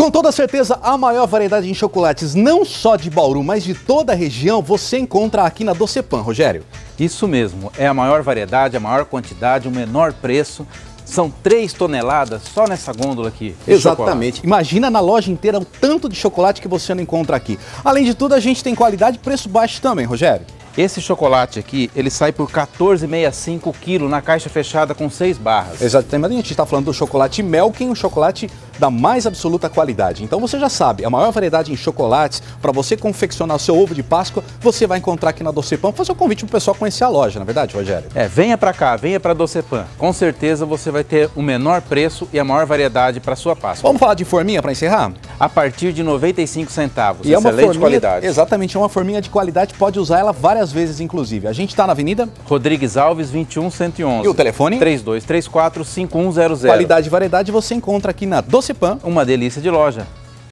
Com toda certeza, a maior variedade em chocolates, não só de Bauru, mas de toda a região, você encontra aqui na Docepan, Rogério. Isso mesmo, é a maior variedade, a maior quantidade, o menor preço. São 3 toneladas só nessa gôndola aqui. Exatamente. Chocolate. Imagina na loja inteira o tanto de chocolate que você não encontra aqui. Além de tudo, a gente tem qualidade e preço baixo também, Rogério. Esse chocolate aqui, ele sai por R$ 14,65 o quilo na caixa fechada com 6 barras. Exatamente, a gente está falando do chocolate Melkin, um chocolate da mais absoluta qualidade. Então você já sabe, a maior variedade em chocolates, para você confeccionar o seu ovo de Páscoa, você vai encontrar aqui na Docepan. Vou fazer um convite para o pessoal conhecer a loja, na verdade, Rogério? Venha para cá, venha para a Docepan. Com certeza você vai ter o menor preço e a maior variedade para sua Páscoa. Vamos falar de forminha para encerrar? A partir de 95 centavos, e é uma forminha, qualidade. Exatamente, é uma forminha de qualidade, pode usar ela várias vezes, inclusive. A gente está na Avenida Rodrigues Alves, 21111. E o telefone? 3234-5100. Qualidade e variedade você encontra aqui na Docepan. Uma delícia de loja.